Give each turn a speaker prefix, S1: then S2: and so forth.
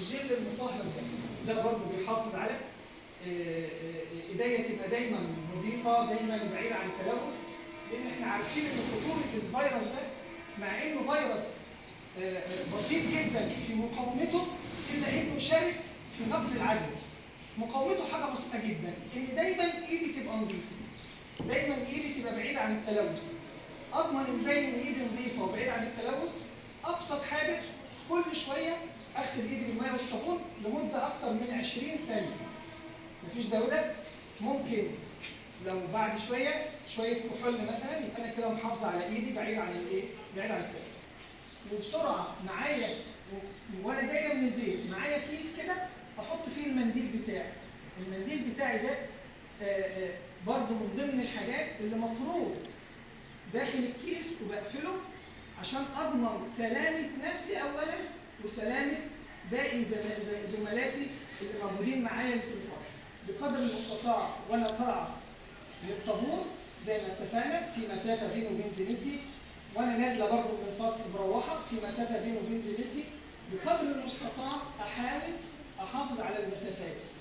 S1: الجل المطهر ده برضه بيحافظ على ايديا تبقى دايما نظيفه، دايما بعيده عن التلوث، لان احنا عارفين ان خطوره الفيروس ده مع انه فيروس بسيط جدا في مقاومته الا انه شرس في نقل العدوى. مقاومته حاجه بسيطه جدا، ان دايما ايدي تبقى نظيفه، دايما ايدي تبقى بعيده عن التلوث. اضمن ازاي ان ايدي نظيفه وبعيده عن التلوث؟ ابسط حاجه كل شويه اغسل ايدي بالماء والصابون لمده اكتر من 20 ثانيه. مفيش ده وده، ممكن لو بعد شويه كحول مثلا يبقى انا كده محافظه على ايدي بعيد عن الايه؟ بعيد عن التلوث. وبسرعه معايا وانا جايه من البيت معايا كيس كده احط فيه المنديل بتاعي. المنديل بتاعي ده برضه من ضمن الحاجات اللي مفروض داخل الكيس وبقفله عشان اضمن سلامه نفسي اولا وسلامه باقي زملاتي اللي موجودين معايا في الفصل. بقدر المستطاع وانا طالعه للطابور زي ما اتفقنا في مسافه بيني وبين زميلتي، وانا نازله برضه من الفصل مروحه في مسافه بيني وبين زميلتي. بقدر المستطاع احاول احافظ على المسافات.